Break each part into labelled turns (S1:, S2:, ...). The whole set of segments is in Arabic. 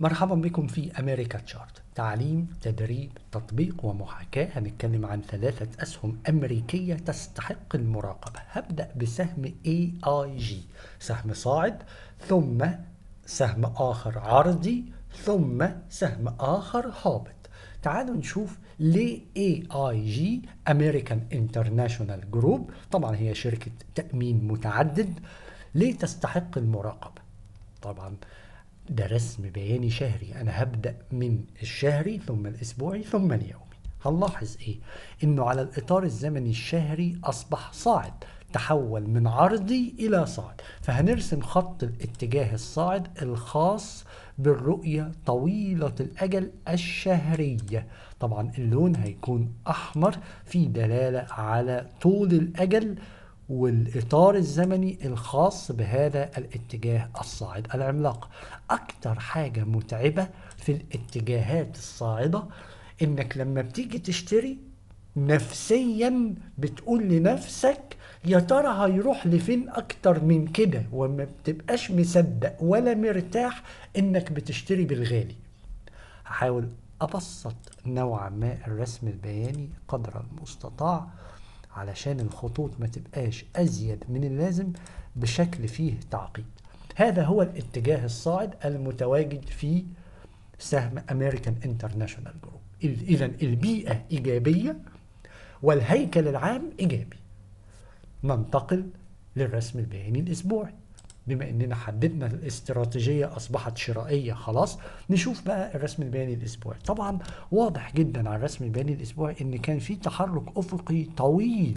S1: مرحبا بكم في أمريكا تشارت، تعليم، تدريب، تطبيق ومحاكاة. هنتكلم عن 3 أسهم أمريكية تستحق المراقبة. هبدأ بسهم AIG، سهم صاعد، ثم سهم آخر عرضي، ثم سهم آخر هابط. تعالوا نشوف ليه AIG American International Group، طبعا هي شركة تأمين متعدد، ليه تستحق المراقبة. طبعا ده رسم بياني شهري، انا هبدأ من الشهري ثم الاسبوعي ثم اليومي. هنلاحظ ايه؟ انه على الاطار الزمني الشهري اصبح صاعد، تحول من عرضي الى صاعد، فهنرسم خط الاتجاه الصاعد الخاص بالرؤية طويلة الاجل الشهرية. طبعا اللون هيكون احمر في دلالة على طول الاجل والإطار الزمني الخاص بهذا الاتجاه الصاعد العملاق. أكتر حاجة متعبة في الاتجاهات الصاعدة إنك لما بتيجي تشتري نفسيا بتقول لنفسك يا ترى هيروح لفين أكتر من كده، وما بتبقاش مصدق ولا مرتاح إنك بتشتري بالغالي. هحاول أبسط نوعا ما الرسم البياني قدر المستطاع علشان الخطوط ما تبقاش أزيد من اللازم بشكل فيه تعقيد. هذا هو الاتجاه الصاعد المتواجد في سهم أمريكان انترناشونال جروب. إذن البيئة إيجابية والهيكل العام إيجابي. ننتقل للرسم البياني الأسبوعي. بما اننا حددنا الاستراتيجية اصبحت شرائية خلاص، نشوف بقى الرسم البياني الاسبوعي. طبعا واضح جدا على الرسم البياني الاسبوعي ان كان في تحرك افقي طويل.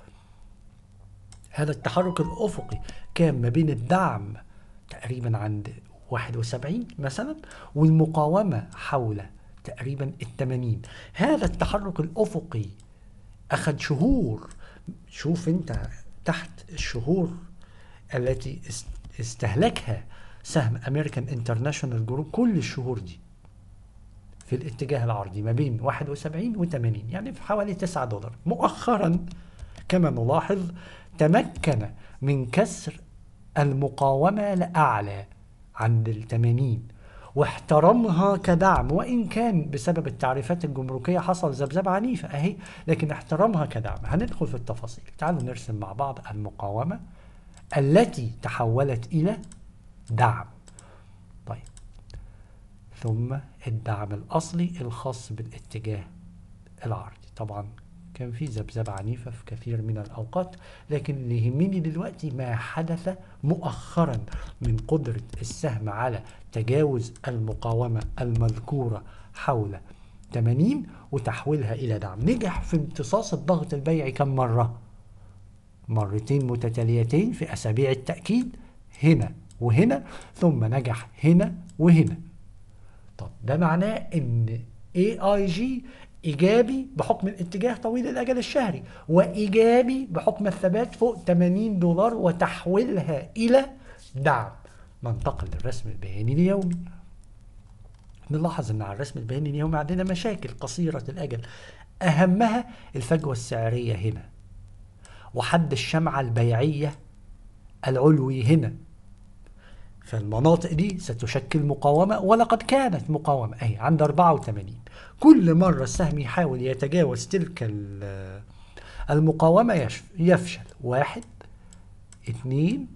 S1: هذا التحرك الافقي كان ما بين الدعم تقريبا عند 71 مثلا، والمقاومة حول تقريبا 80. هذا التحرك الافقي اخذ شهور. شوف انت تحت الشهور التي استهلكها سهم امريكان انترناشونال جروب، كل الشهور دي في الاتجاه العرضي ما بين 71 و 80، يعني في حوالي $9. مؤخرا كما نلاحظ تمكن من كسر المقاومة لأعلى عند 80 واحترمها كدعم، وإن كان بسبب التعريفات الجمركية حصل ذبذبة عنيفة أهي، لكن احترمها كدعم. هندخل في التفاصيل. تعالوا نرسم مع بعض المقاومة التي تحولت إلى دعم. طيب، ثم الدعم الأصلي الخاص بالاتجاه العرضي. طبعا كان في ذبذبة عنيفة في كثير من الأوقات، لكن اللي يهمني دلوقتي ما حدث مؤخرا من قدرة السهم على تجاوز المقاومة المذكورة حول 80 وتحويلها إلى دعم. نجح في امتصاص الضغط البيعي كم مرة؟ مرتين متتاليتين في أسابيع التأكيد، هنا وهنا، ثم نجح هنا وهنا. طب ده معناه ان AIG ايجابي بحكم الاتجاه طويل الاجل الشهري، وايجابي بحكم الثبات فوق $80 وتحويلها الى دعم. ننتقل للرسم البياني اليومي. نلاحظ ان على الرسم البياني اليومي عندنا مشاكل قصيرة الاجل، اهمها الفجوة السعرية هنا، وحد الشمعة البيعية العلوي هنا. فالمناطق دي ستشكل مقاومة، ولقد كانت مقاومة أهي عند 84. كل مرة السهم يحاول يتجاوز تلك المقاومة يفشل. 1 2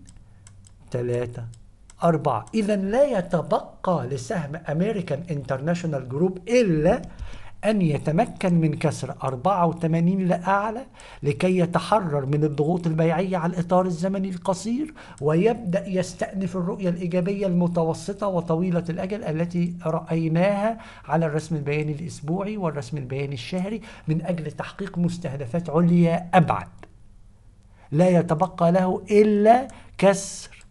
S1: 3 4. إذا لا يتبقى لسهم أمريكان انترناشونال جروب إلا أن يتمكن من كسر 84 لأعلى لكي يتحرر من الضغوط البيعية على الإطار الزمني القصير، ويبدأ يستأنف الرؤية الإيجابية المتوسطة وطويلة الأجل التي رأيناها على الرسم البياني الأسبوعي والرسم البياني الشهري من أجل تحقيق مستهدفات عليا أبعد. لا يتبقى له إلا كسر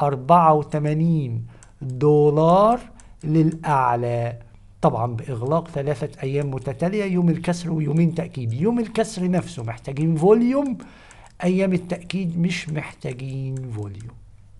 S1: $84 للأعلى، طبعا بإغلاق 3 أيام متتالية، يوم الكسر ويومين تأكيد. يوم الكسر نفسه محتاجين فوليوم، أيام التأكيد مش محتاجين فوليوم.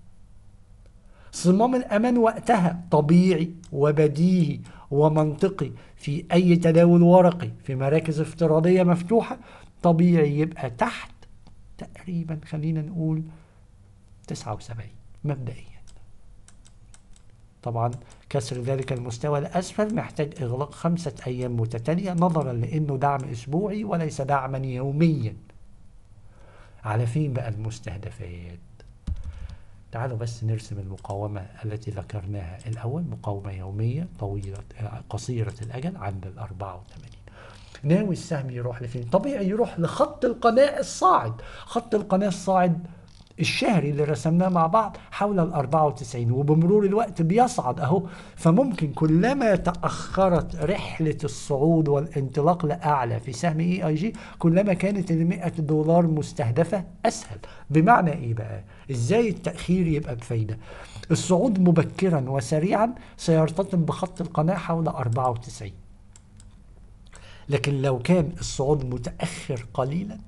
S1: صمام الأمان وقتها طبيعي وبديهي ومنطقي في أي تداول ورقي في مراكز افتراضية مفتوحة، طبيعي يبقى تحت تقريبا خلينا نقول 79 مبدئيا. طبعا كسر ذلك المستوى الأسفل محتاج إغلاق 5 أيام متتالية نظرا لأنه دعم أسبوعي وليس دعما يوميا. على فين بقى المستهدفات؟ تعالوا بس نرسم المقاومة التي ذكرناها الأول، مقاومة يومية طويلة قصيرة الأجل عند ال 84. ناوي السهم يروح لفين؟ طبيعي يروح لخط القناة الصاعد. خط القناة الصاعد الشهري اللي رسمناه مع بعض حول ال 94، وبمرور الوقت بيصعد اهو. فممكن كلما تأخرت رحلة الصعود والانطلاق لأعلى في سهم EIG كلما كانت ال 100 دولار مستهدفة أسهل. بمعنى إيه بقى؟ إزاي التأخير يبقى بفايدة؟ الصعود مبكرا وسريعا سيرتطم بخط القناة حول 94، لكن لو كان الصعود متأخر قليلا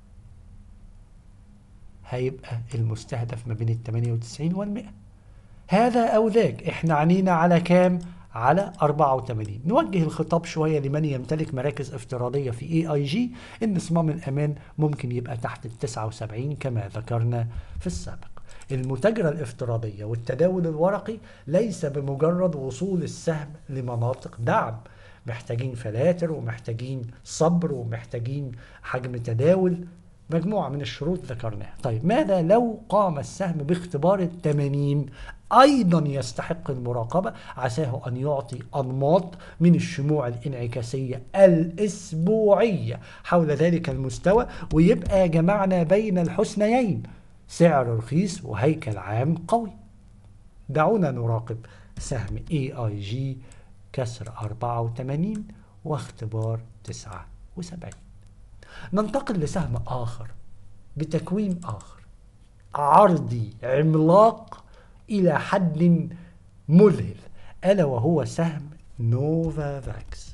S1: هيبقى المستهدف ما بين ال 98 وال 100. هذا أو ذاك، احنا عنينا على كام؟ على 84. نوجه الخطاب شوية لمن يمتلك مراكز افتراضية في EIG إن صمام الأمان ممكن يبقى تحت ال 79 كما ذكرنا في السابق. المتاجرة الافتراضية والتداول الورقي ليس بمجرد وصول السهم لمناطق دعم، محتاجين فلاتر ومحتاجين صبر ومحتاجين حجم تداول، مجموعة من الشروط ذكرناها. طيب ماذا لو قام السهم باختبار ال 80؟ أيضا يستحق المراقبة، عساه أن يعطي أنماط من الشموع الانعكاسية الأسبوعية حول ذلك المستوى، ويبقى جمعنا بين الحسنيين، سعر رخيص وهيكل عام قوي. دعونا نراقب سهم EIG كسر 84 واختبار 79. ننتقل لسهم آخر بتكوين آخر عرضي عملاق إلى حد مذهل، ألا وهو سهم نوفافاكس.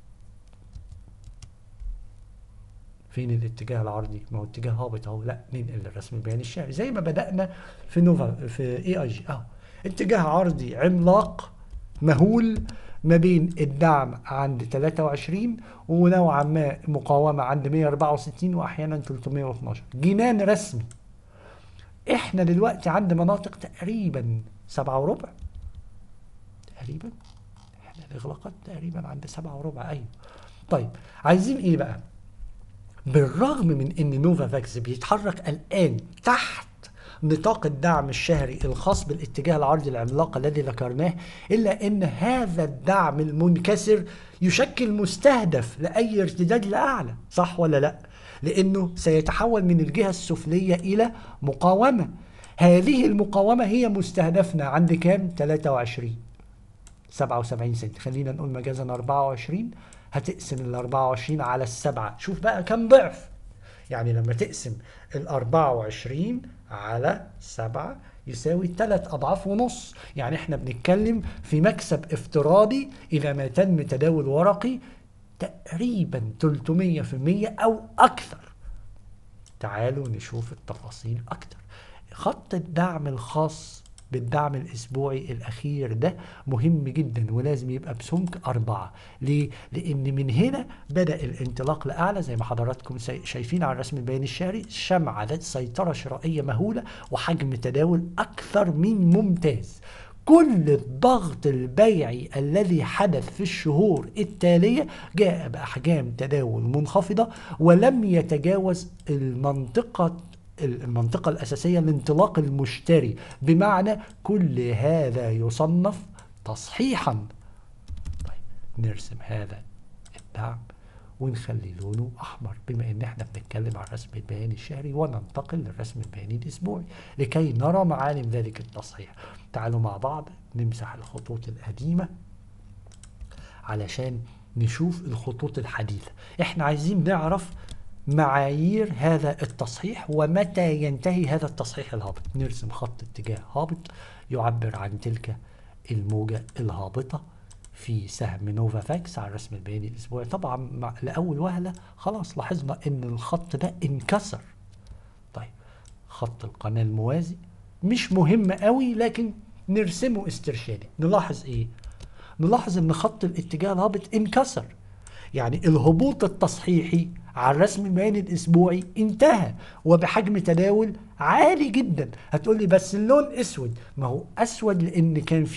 S1: فين الاتجاه العرضي؟ ما هو اتجاه هابط اهو. لا، ننقل للرسم البياني الشهري زي ما بدأنا في EIG اهو. اتجاه عرضي عملاق مهول ما بين الدعم عند 23 ونوعا ما مقاومة عند 164 واحيانا 312. جنان رسمي. احنا دلوقتي عند مناطق تقريبا 7 وربع تقريبا. احنا الاغلاقات تقريبا عند 7 وربع. ايوه. طيب عايزين ايه بقى؟ بالرغم من ان نوفافاكس بيتحرك الان تحت نطاق الدعم الشهري الخاص بالاتجاه العرضي العملاق الذي ذكرناه، إلا أن هذا الدعم المنكسر يشكل مستهدف لأي ارتداد لأعلى، صح ولا لا؟ لأنه سيتحول من الجهة السفلية إلى مقاومة. هذه المقاومة هي مستهدفنا عند كام؟ 23 77 سنت. خلينا نقول مجازا 24. هتقسم ال 24 على السبعة، شوف بقى كم ضعف. يعني لما تقسم ال 24 على 7 يساوي 3 أضعاف ونص. يعني احنا بنتكلم في مكسب افتراضي إذا ما تم تداول ورقي تقريبا 300% أو أكثر. تعالوا نشوف التفاصيل أكثر. خط الدعم الخاص بالدعم الأسبوعي الأخير ده مهم جدا ولازم يبقى بسمك 4. ليه؟ لأن من هنا بدأ الانطلاق لأعلى زي ما حضراتكم شايفين على الرسم البياني الشهري، شمعة ذات سيطرة شرائية مهولة وحجم تداول أكثر من ممتاز. كل الضغط البيعي الذي حدث في الشهور التالية جاء بأحجام تداول منخفضة ولم يتجاوز المنطقة الأساسية لانطلاق المشتري، بمعنى كل هذا يصنف تصحيحا. طيب نرسم هذا الدعم ونخلي لونه أحمر بما إن احنا بنتكلم عن الرسم البياني الشهري، وننتقل للرسم البياني الأسبوعي لكي نرى معالم ذلك التصحيح. تعالوا مع بعض نمسح الخطوط القديمة علشان نشوف الخطوط الحديثة. احنا عايزين نعرف معايير هذا التصحيح ومتى ينتهي هذا التصحيح الهابط. نرسم خط اتجاه هابط يعبر عن تلك الموجة الهابطة في سهم نوفافاكس على الرسم البياني الأسبوعي. طبعا لأول وهلة خلاص لاحظنا ان الخط ده انكسر. طيب خط القناة الموازي مش مهم قوي لكن نرسمه استرشادي. نلاحظ ايه؟ نلاحظ ان خط الاتجاه الهابط انكسر، يعني الهبوط التصحيحي على الرسم البياني الاسبوعي انتهى وبحجم تداول عالي جدا. هتقول لي بس اللون اسود. ما هو اسود لان كان فيه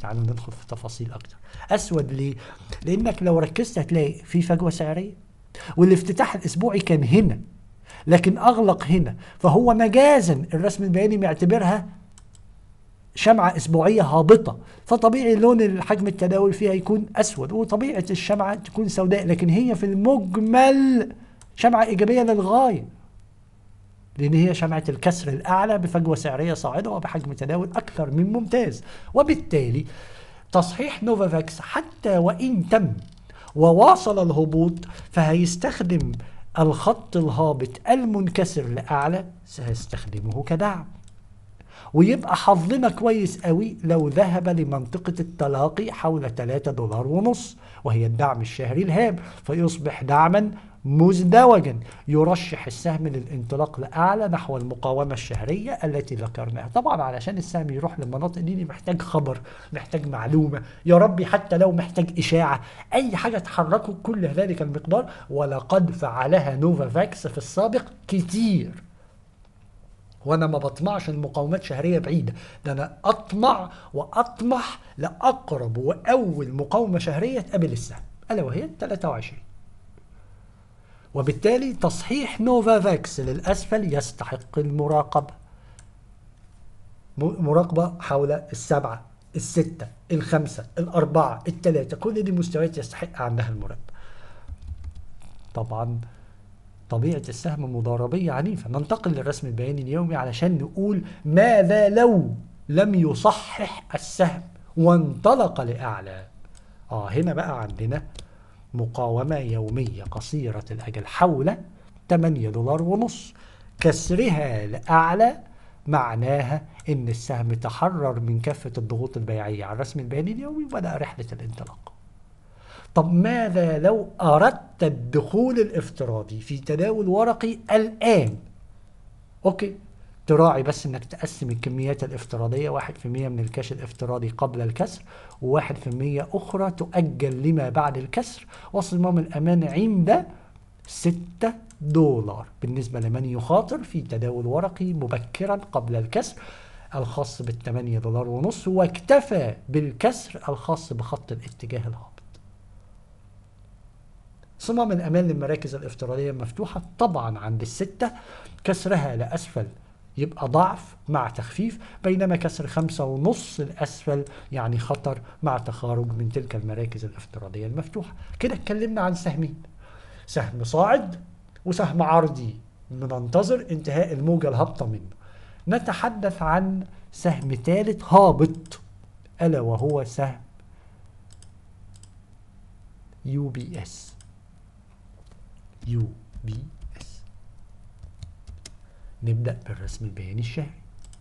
S1: تعالوا ندخل في تفاصيل اكتر. اسود ليه؟ لانك لو ركزت هتلاقي في فجوه سعريه، والافتتاح الاسبوعي كان هنا لكن اغلق هنا، فهو مجازا الرسم البياني معتبرها شمعة اسبوعية هابطة، فطبيعي لون الحجم التداول فيها يكون اسود، وطبيعة الشمعة تكون سوداء، لكن هي في المجمل شمعة ايجابية للغاية، لان هي شمعة الكسر الاعلى بفجوة سعرية صاعدة وبحجم تداول اكثر من ممتاز. وبالتالي تصحيح نوفافاكس حتى وان تم وواصل الهبوط فهيستخدم الخط الهابط المنكسر لأعلى، سيستخدمه كدعم. ويبقى حظنا كويس قوي لو ذهب لمنطقة التلاقي حول 3.5 دولار، وهي الدعم الشهري الهام، فيصبح دعما مزدوجا يرشح السهم للانطلاق لأعلى نحو المقاومة الشهرية التي ذكرناها. طبعا علشان السهم يروح للمناطق دي محتاج خبر، محتاج معلومة، يا ربي حتى لو محتاج إشاعة، أي حاجة تحركه كل ذلك المقدار، ولقد فعلها نوفافاكس في السابق كتير. وانا ما بطمعش المقاومات شهريه بعيده، ده انا اطمع واطمح لاقرب واول مقاومه شهريه تقابل السهم الا وهي 23. وبالتالي تصحيح نوفافاكس للاسفل يستحق المراقبه، مراقبه حول السبعه، السته، الخمسه، الاربعه، الثلاثه، كل دي مستويات يستحق عندها المراقبه. طبعا طبيعة السهم مضاربية عنيفة. ننتقل للرسم البياني اليومي علشان نقول ماذا لو لم يصحح السهم وانطلق لأعلى. هنا بقى عندنا مقاومة يومية قصيرة الأجل حول 8.5 دولار، كسرها لأعلى معناها إن السهم تحرر من كافة الضغوط البيعية على الرسم البياني اليومي وبدأ رحلة الانطلاق. طب ماذا لو أردت الدخول الافتراضي في تداول ورقي الآن؟ أوكي، تراعي بس إنك تقسم الكميات الافتراضية، 1% من الكاش الافتراضي قبل الكسر، و1% أخرى تؤجل لما بعد الكسر، وصمام الأمان عند 6 دولار بالنسبة لمن يخاطر في تداول ورقي مبكرا قبل الكسر الخاص بال8.5 دولار، واكتفى بالكسر الخاص بخط الاتجاه الهابط. صمام الأمان للمراكز الافتراضية المفتوحة طبعا عند 6، كسرها لأسفل يبقى ضعف مع تخفيف، بينما كسر 5.5 الأسفل يعني خطر مع تخارج من تلك المراكز الافتراضية المفتوحة. كده اتكلمنا عن سهمين، سهم صاعد وسهم عرضي بننتظر انتهاء الموجة الهابطة منه. نتحدث عن سهم ثالث هابط ألا وهو سهم UBS. نبدأ بالرسم البياني الشهري.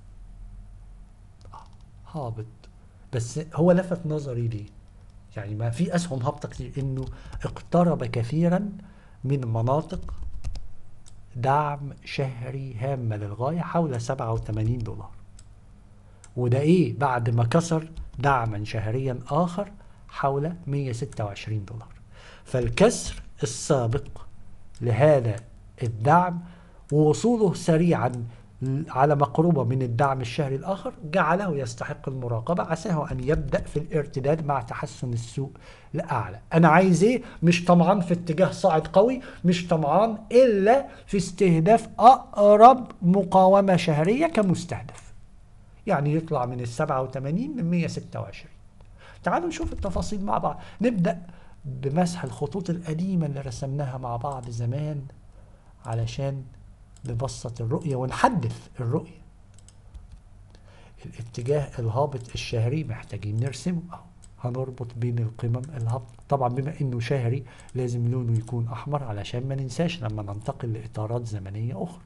S1: هابط، بس هو لفت نظري ليه؟ يعني ما في أسهم هابطة كتير، إنه اقترب كثيرا من مناطق دعم شهري هامة للغاية حول 87 دولار، وده إيه بعد ما كسر دعما شهريا آخر حول 126 دولار. فالكسر السابق لهذا الدعم ووصوله سريعا على مقربة من الدعم الشهري الآخر جعله يستحق المراقبة، عساه أن يبدأ في الارتداد مع تحسن السوق لأعلى. أنا عايز إيه؟ مش طمعان في اتجاه صاعد قوي، مش طمعان إلا في استهداف أقرب مقاومة شهرية كمستهدف، يعني يطلع من 87 ل 126. تعالوا نشوف التفاصيل مع بعض. نبدأ بمسح الخطوط القديمة اللي رسمناها مع بعض زمان علشان نبسط الرؤية ونحدث الرؤية. الاتجاه الهابط الشهري محتاجين نرسمه، هنربط بين القمم الهابط. طبعا بما انه شهري لازم لونه يكون احمر علشان ما ننساش لما ننتقل لاطارات زمنية اخرى.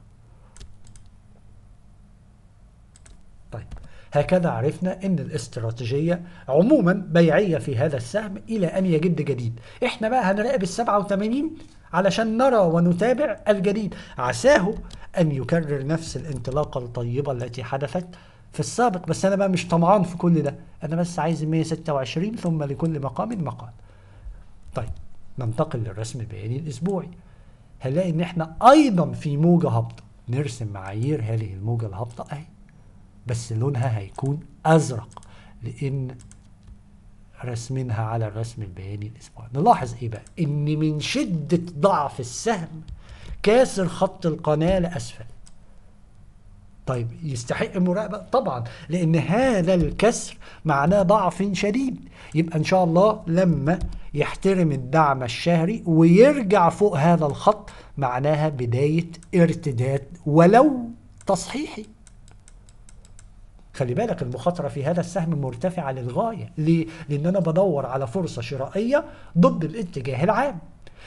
S1: طيب هكذا عرفنا ان الاستراتيجية عموما بيعية في هذا السهم الى ان يجد جديد. احنا بقى هنراقب 87 علشان نرى ونتابع الجديد، عساه ان يكرر نفس الانطلاقة الطيبة التي حدثت في السابق. بس انا بقى مش طمعان في كل ده، انا بس عايز 126 ثم لكل مقام مقال. طيب ننتقل للرسم البياني الاسبوعي. هنلاقي ان احنا ايضا في موجة هابطة. نرسم معايير هذه الموجة الهابطة اهي، بس لونها هيكون ازرق لان رسمينها على الرسم البياني الأسبوعي. نلاحظ إيه بقى؟ إن من شدة ضعف السهم كاسر خط القناة لأسفل. طيب يستحق مراقبة؟ طبعا، لأن هذا الكسر معناه ضعف شديد. يبقى إن شاء الله لما يحترم الدعم الشهري ويرجع فوق هذا الخط معناها بداية ارتداد ولو تصحيحي. خلي بالك المخاطرة في هذا السهم مرتفعة للغاية. ليه؟ لأن أنا بدور على فرصة شرائية ضد الاتجاه العام.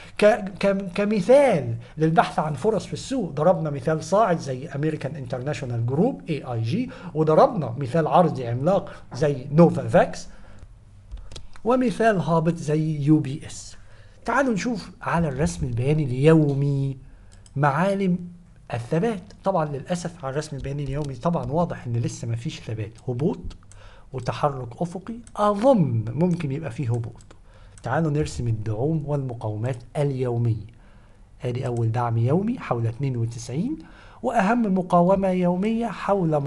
S1: كمثال للبحث عن فرص في السوق ضربنا مثال صاعد زي امريكان انترناشونال جروب AIG، وضربنا مثال عرضي عملاق زي نوفا فاكس، ومثال هابط زي UBS. تعالوا نشوف على الرسم البياني اليومي معالم الثبات. طبعا للأسف على الرسم البياني اليومي طبعا واضح ان لسه ما فيش ثبات، هبوط وتحرك أفقي، أظن ممكن يبقى فيه هبوط. تعالوا نرسم الدعوم والمقاومات اليومية. ادي أول دعم يومي حول 92، وأهم مقاومة يومية حول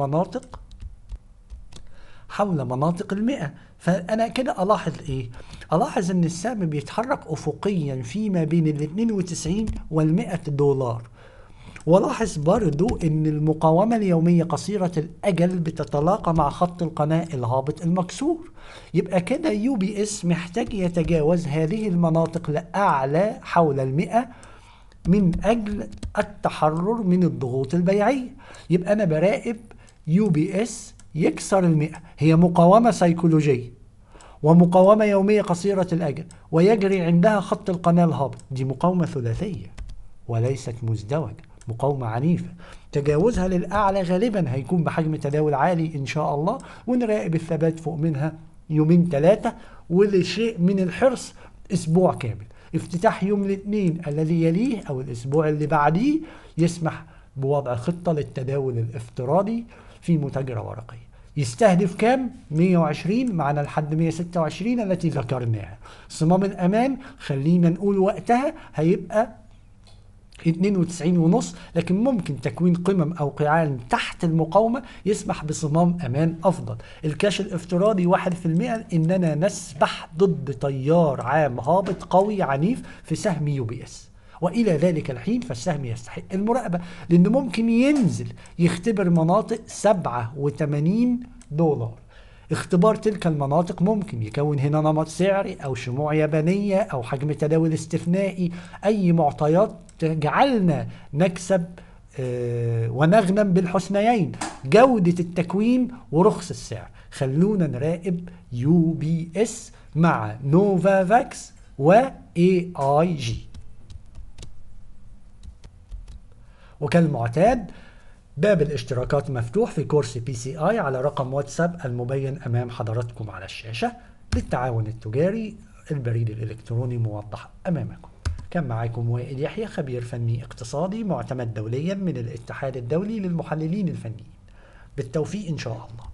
S1: مناطق 100. فأنا كده ألاحظ إيه؟ ألاحظ إن السهم بيتحرك أفقيا فيما بين ال 92 وال 100 دولار. ولاحظ برضو ان المقاومة اليومية قصيرة الأجل بتتلاقى مع خط القناة الهابط المكسور. يبقى كده UBS محتاج يتجاوز هذه المناطق لأعلى حول 100 من أجل التحرر من الضغوط البيعية. يبقى أنا براقب UBS يكسر 100. هي مقاومة سيكولوجية ومقاومة يومية قصيرة الأجل ويجري عندها خط القناة الهابط. دي مقاومة ثلاثية وليست مزدوجة، مقاومة عنيفة. تجاوزها للأعلى غالبا هيكون بحجم تداول عالي إن شاء الله، ونراقب الثبات فوق منها يومين 3، ولشيء من الحرص أسبوع كامل. افتتاح يوم الاثنين الذي يليه أو الأسبوع اللي بعديه يسمح بوضع خطة للتداول الافتراضي في متاجرة ورقية. يستهدف كام؟ 120 معنا لحد 126 التي ذكرناها. صمام الأمان خلينا نقول وقتها هيبقى 92.5، لكن ممكن تكوين قمم أو قيعان تحت المقاومة يسمح بصمام أمان أفضل. الكاش الافتراضي 1%، إننا نسبح ضد تيار عام هابط قوي عنيف في سهم UBS. وإلى ذلك الحين فالسهم يستحق المراقبة، لأنه ممكن ينزل يختبر مناطق 87 دولار. اختبار تلك المناطق ممكن يكون هنا نمط سعري أو شموع يابانية أو حجم تداول استثنائي، أي معطيات تجعلنا نكسب ونغنم بالحسنيين، جودة التكوين ورخص السعر. خلونا نراقب UBS مع نوفا فاكس و AIG. وكالمعتاد باب الاشتراكات مفتوح في كورس PCI على رقم واتساب المبين أمام حضراتكم على الشاشة. للتعاون التجاري البريد الإلكتروني موضح أمامكم. كان معاكم وائل يحيى، خبير فني اقتصادي معتمد دوليا من الاتحاد الدولي للمحللين الفنيين. بالتوفيق إن شاء الله.